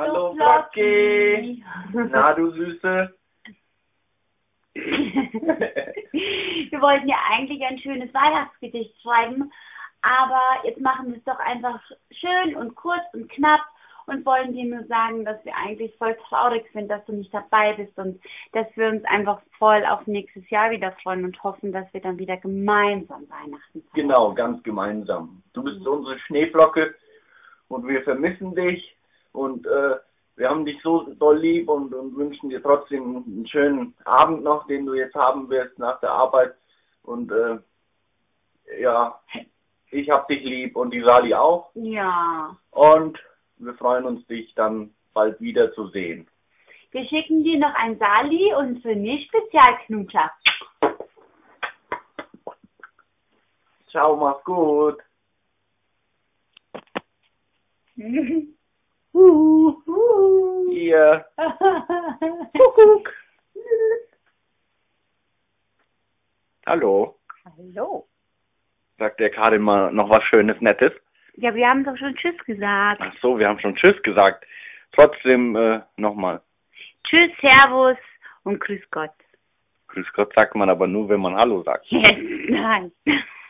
Hallo Flocki. Na du Süße. Wir wollten ja eigentlich ein schönes Weihnachtsgedicht schreiben, aber jetzt machen wir es doch einfach schön und kurz und knapp und wollen dir nur sagen, dass wir eigentlich voll traurig sind, dass du nicht dabei bist und dass wir uns einfach voll auf nächstes Jahr wieder freuen und hoffen, dass wir dann wieder gemeinsam Weihnachten feiern. Genau, ganz gemeinsam. Du bist unsere Schneeflocke und wir vermissen dich und wir haben dich so doll lieb und wünschen dir trotzdem einen schönen Abend noch, den du jetzt haben wirst nach der Arbeit. Und ja, ich hab dich lieb und die Sali auch. Ja. Und wir freuen uns, dich dann bald wieder zu sehen. Wir schicken dir noch ein Sali und René Spezialknutscher. Ciao, mach's gut. Hier. Kuckuck. Hallo. Hallo. Sagt der gerade mal noch was Schönes, Nettes? Ja, wir haben doch schon Tschüss gesagt. Ach so, wir haben schon Tschüss gesagt. Trotzdem nochmal. Tschüss, Servus und Grüß Gott. Grüß Gott sagt man aber nur, wenn man Hallo sagt. Yes, nein.